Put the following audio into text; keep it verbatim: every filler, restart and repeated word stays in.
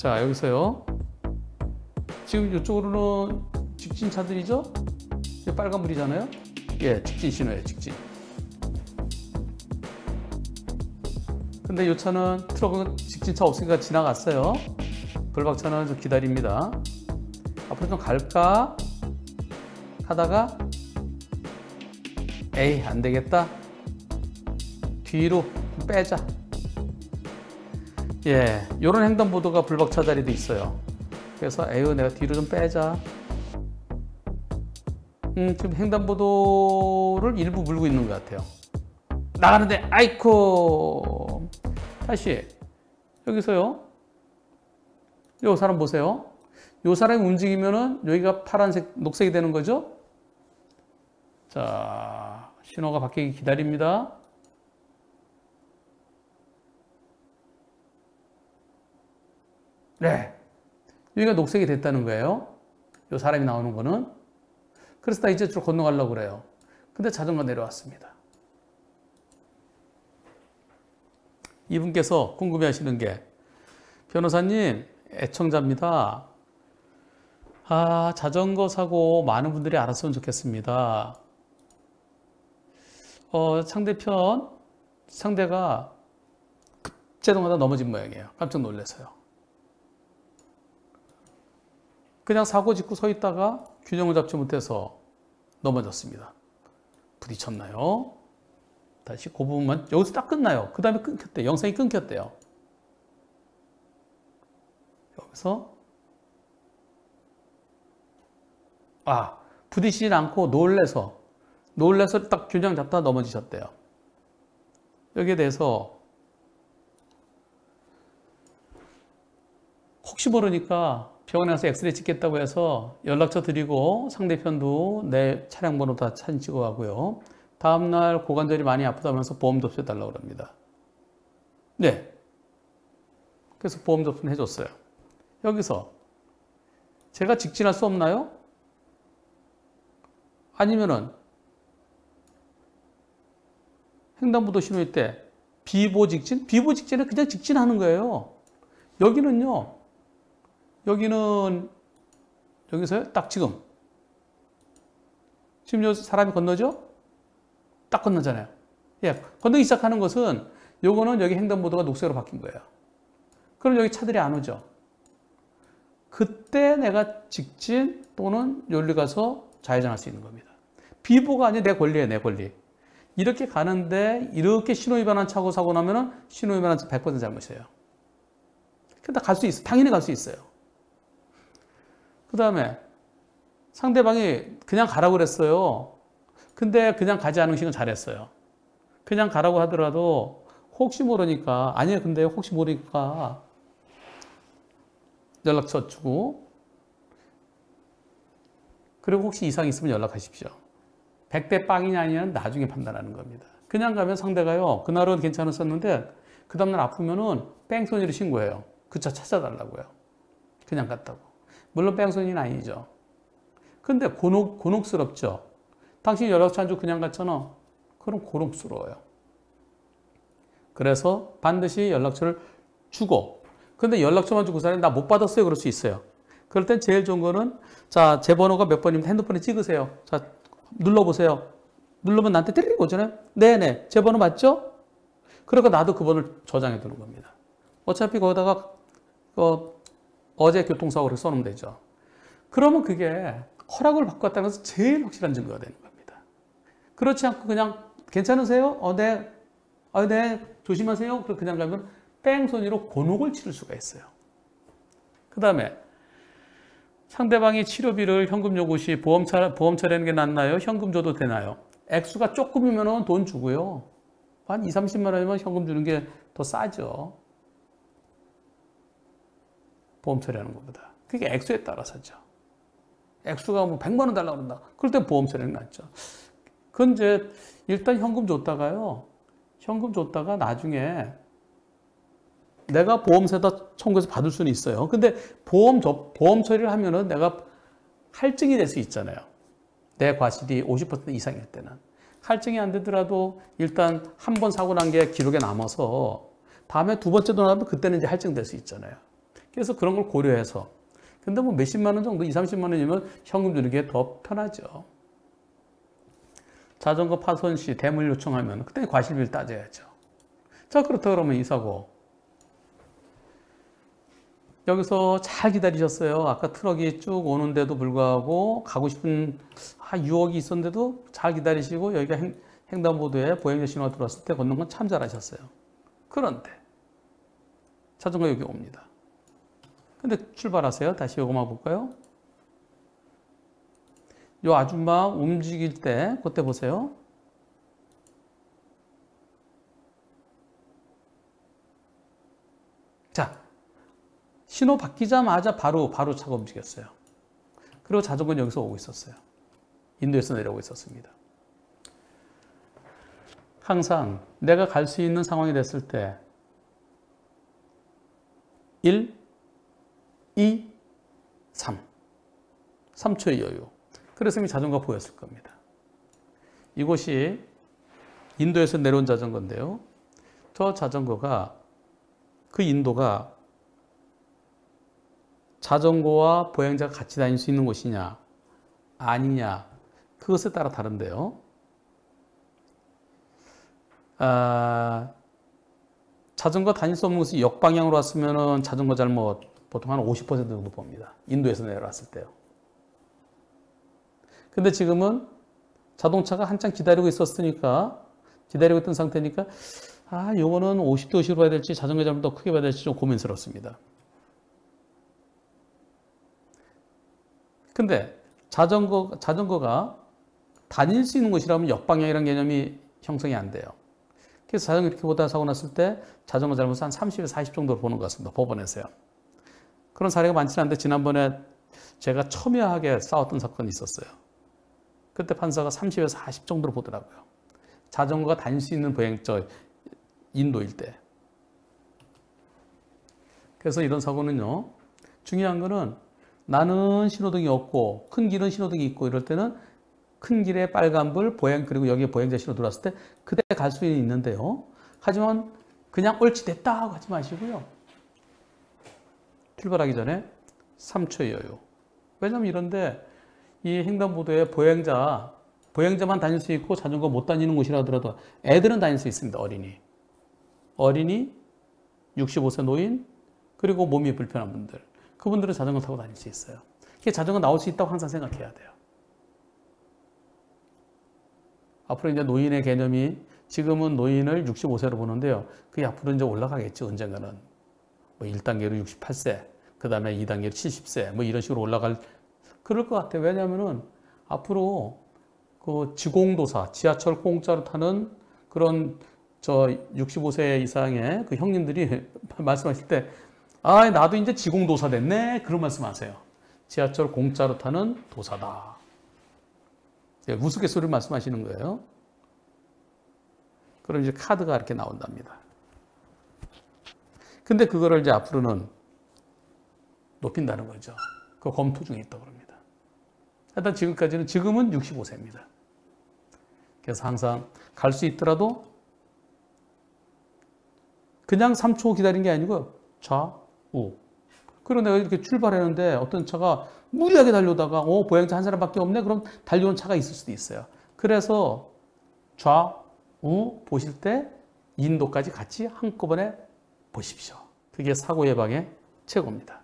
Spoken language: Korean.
자, 여기서요. 지금 이쪽으로는 직진 차들이죠? 이게 빨간불이잖아요? 예, 직진 신호예요, 직진. 근데 이 차는 트럭은 직진차 없으니까 지나갔어요. 블박차는 좀 기다립니다. 앞으로 좀 갈까? 하다가 에이, 안 되겠다. 뒤로 좀 빼자. 예, 요런 횡단보도가 블박차 자리도 있어요. 그래서 에휴, 내가 뒤로 좀 빼자. 음, 지금 횡단보도를 일부 물고 있는 것 같아요. 나가는데 아이코. 다시 여기서요. 요 사람 보세요. 요 사람이 움직이면은 여기가 파란색, 녹색이 되는 거죠. 자, 신호가 바뀌기 기다립니다. 네, 여기가 녹색이 됐다는 거예요. 요 사람이 나오는 거는. 그래서 나 이제 좀 건너가려고 그래요. 근데 자전거 내려왔습니다. 이분께서 궁금해 하시는 게, 변호사님, 애청자입니다. 아, 자전거 사고 많은 분들이 알았으면 좋겠습니다. 어, 상대편, 상대가 급제동하다 넘어진 모양이에요. 깜짝 놀라서요. 그냥 사고 짚고 서 있다가 균형을 잡지 못해서 넘어졌습니다. 부딪혔나요? 다시 그 부분만, 여기서 딱 끝나요. 그 다음에 끊겼대요. 영상이 끊겼대요. 여기서 아, 부딪히진 않고 놀래서 놀래서 딱 균형 잡다 넘어지셨대요. 여기에 대해서 혹시 모르니까 병원에 가서 엑스레이 찍겠다고 해서 연락처 드리고 상대편도 내 차량 번호 다 사진 찍어 가고요. 다음날 고관절이 많이 아프다면서 보험 접수해 달라고 합니다. 네. 그래서 보험 접수는 해줬어요. 여기서 제가 직진할 수 없나요? 아니면은 횡단보도 신호일 때 비보 직진? 비보 직진은 그냥 직진하는 거예요. 여기는요. 여기는 여기서요. 딱 지금 지금 요 사람이 건너죠? 딱 건너잖아요. 예, 건너기 시작하는 것은 요거는 여기 횡단보도가 녹색으로 바뀐 거예요. 그럼 여기 차들이 안 오죠. 그때 내가 직진 또는 여기로 가서 좌회전할 수 있는 겁니다. 비보가 아니라 내 권리예요, 내 권리. 이렇게 가는데 이렇게 신호위반한 차고 사고 나면은 신호위반한 차 백 퍼센트 잘못이에요. 근데 갈 수 있어. 당연히 갈 수 있어요. 그 다음에 상대방이 그냥 가라고 그랬어요. 근데 그냥 가지 않은 식은 잘했어요. 그냥 가라고 하더라도 혹시 모르니까, 아니에요, 근데 혹시 모르니까 연락처 주고, 그리고 혹시 이상 있으면 연락하십시오. 백 대 빵이냐 아니냐는 나중에 판단하는 겁니다. 그냥 가면 상대가요, 그날은 괜찮았었는데 그 다음날 아프면은 뺑소니를 신고해요. 그 차 찾아달라고요. 그냥 갔다고. 물론 뺑소니는 아니죠. 근데 곤혹, 곤혹스럽죠. 당신이 연락처 안 주고 그냥 갔잖아. 그럼 곤혹스러워요. 그래서 반드시 연락처를 주고, 근데 연락처만 주고 그 사람이 나 못 받았어요. 그럴 수 있어요. 그럴 땐 제일 좋은 거는, 자, 제 번호가 몇 번이면 핸드폰에 찍으세요. 자, 눌러보세요. 누르면 나한테 때리고 오잖아요. 네네. 제 번호 맞죠? 그러니까 나도 그 번호를 저장해 두는 겁니다. 어차피 거기다가 어, 어제 교통사고를 써놓으면 되죠. 그러면 그게 허락을 받고 왔다는 것은 제일 확실한 증거가 되는 겁니다. 그렇지 않고 그냥 괜찮으세요? 어, 네. 아, 네. 조심하세요. 그리고 그냥 가면 뺑소니로 곤혹을 치를 수가 있어요. 그 다음에 상대방이 치료비를 현금 요구 시 보험 차, 보험 처리하는 게 낫나요? 현금 줘도 되나요? 액수가 조금이면 돈 주고요. 한 이삼십만 원이면 현금 주는 게 더 싸죠. 보험 처리하는 것보다. 그게 액수에 따라서죠. 액수가 뭐 백만 원 달라고 그런다. 그럴 땐 보험 처리는 낫죠. 그건 이제 일단 현금 줬다가요. 현금 줬다가 나중에 내가 보험세다 청구해서 받을 수는 있어요. 근데 보험, 보험 처리를 하면은 내가 할증이 될 수 있잖아요. 내 과실이 오십 퍼센트 이상일 때는. 할증이 안 되더라도 일단 한 번 사고 난 게 기록에 남아서 다음에 두 번째도 나면 그때는 이제 할증될 수 있잖아요. 그래서 그런 걸 고려해서. 근데 뭐 몇십만 원 정도, 이삼십만 원이면 현금 주는 게 더 편하죠. 자전거 파손 시 대물 요청하면 그때 과실비를 따져야죠. 자, 그렇다 그러면 이 사고. 여기서 잘 기다리셨어요. 아까 트럭이 쭉 오는데도 불구하고 가고 싶은 아, 유혹이 있었는데도 잘 기다리시고 여기가 횡, 횡단보도에 보행자 신호가 들어왔을 때 걷는 건 참 잘하셨어요. 그런데 자전거 여기 옵니다. 근데 출발하세요. 다시 요거만 볼까요? 요 아줌마 움직일 때 그때 보세요. 자, 신호 바뀌자마자 바로 바로 차가 움직였어요. 그리고 자전거는 여기서 오고 있었어요. 인도에서 내려오고 있었습니다. 항상 내가 갈 수 있는 상황이 됐을 때 일, 이, 삼. 삼 초의 여유. 그래서 이미 자전거가 보였을 겁니다. 이곳이 인도에서 내려온 자전거인데요. 저 자전거가 그 인도가 자전거와 보행자가 같이 다닐 수 있는 곳이냐 아니냐 그것에 따라 다른데요. 아, 자전거 다닐 수 없는 곳이 역방향으로 왔으면 자전거 잘못 보통 한 오십 퍼센트 정도 봅니다. 인도에서 내려왔을 때요. 근데 지금은 자동차가 한참 기다리고 있었으니까 기다리고 있던 상태니까 아, 요거는 오십 도씩으로 봐야 될지 자전거 잘못 더 크게 봐야 될지 좀 고민스럽습니다. 근데 자전거, 자전거가 다닐 수 있는 곳이라면 역방향이라는 개념이 형성이 안 돼요. 그래서 자전거 이렇게 보다 사고 났을 때 자전거 잘못을 한 삼십에서 사십 정도로 보는 것 같습니다. 법원에서요. 그런 사례가 많지는 않은데 지난번에 제가 첨예하게 싸웠던 사건이 있었어요. 그때 판사가 삼십에서 사십 정도로 보더라고요. 자전거가 다닐 수 있는 보행자 인도일 때. 그래서 이런 사고는요. 중요한 거는 나는 신호등이 없고 큰 길은 신호등이 있고 이럴 때는 큰 길에 빨간불, 보행 그리고 여기에 보행자 신호 들어왔을 때 그때 갈 수 있는데요. 하지만 그냥 옳지 됐다 하고 하지 마시고요. 출발하기 전에 삼 초의 여유. 왜냐하면 이런데 이 횡단보도에 보행자, 보행자만 다닐 수 있고 자전거 못 다니는 곳이라 하더라도 애들은 다닐 수 있습니다. 어린이. 어린이, 육십오 세 노인, 그리고 몸이 불편한 분들. 그분들은 자전거 타고 다닐 수 있어요. 자전거 나올 수 있다고 항상 생각해야 돼요. 앞으로 이제 노인의 개념이 지금은 노인을 육십오 세로 보는데요. 그게 앞으로 이제 올라가겠죠. 언젠가는. 뭐 일 단계로 육십팔 세, 그 다음에 이 단계로 칠십 세, 뭐 이런 식으로 올라갈, 그럴 것 같아요. 왜냐하면은 앞으로 그 지공도사, 지하철 공짜로 타는 그런 저 육십오 세 이상의 그 형님들이 말씀하실 때 아, 나도 이제 지공도사 됐네. 그런 말씀 하세요. 지하철 공짜로 타는 도사다. 우스갯소리를 말씀하시는 거예요. 그럼 이제 카드가 이렇게 나온답니다. 근데 그거를 이제 앞으로는 높인다는 거죠. 그 검토 중에 있다고 합니다. 일단 지금까지는, 지금은 육십오 세입니다. 그래서 항상 갈 수 있더라도 그냥 삼 초 기다린 게 아니고 좌우. 그리고 내가 이렇게 출발했는데 어떤 차가 무리하게 달려오다가 어, 보행자 한 사람밖에 없네? 그럼 달려온 차가 있을 수도 있어요. 그래서 좌우 보실 때 인도까지 같이 한꺼번에 보십시오. 그게 사고 예방의 최고입니다.